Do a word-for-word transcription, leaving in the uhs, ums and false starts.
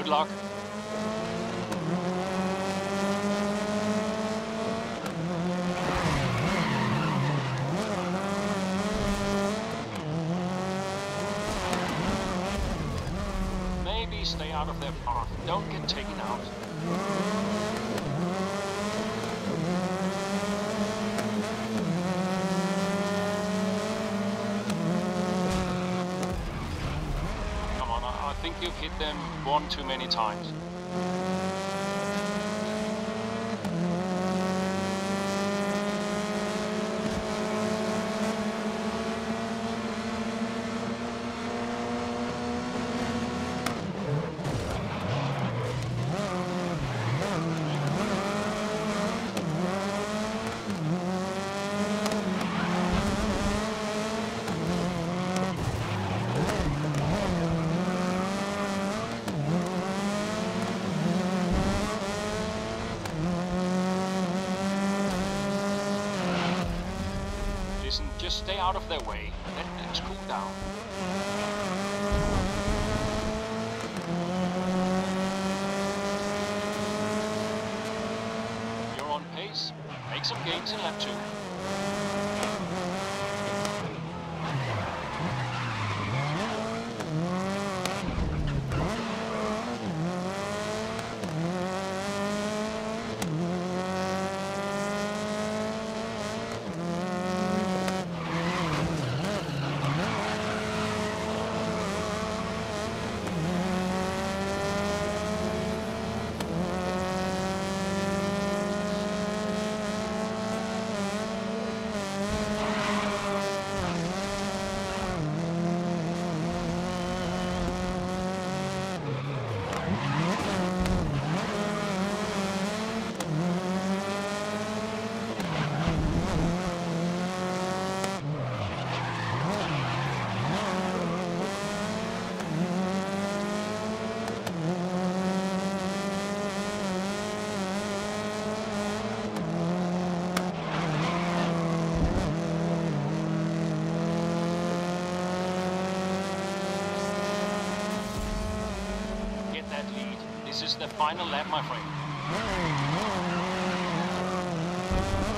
Good luck. Maybe stay out of their path. Don't get taken out. Come on, I, I think you've hit them one too many times. Listen, just stay out of their way. Let things cool down. You're on pace. Make some gains in lap two. This is the final lap, my friend.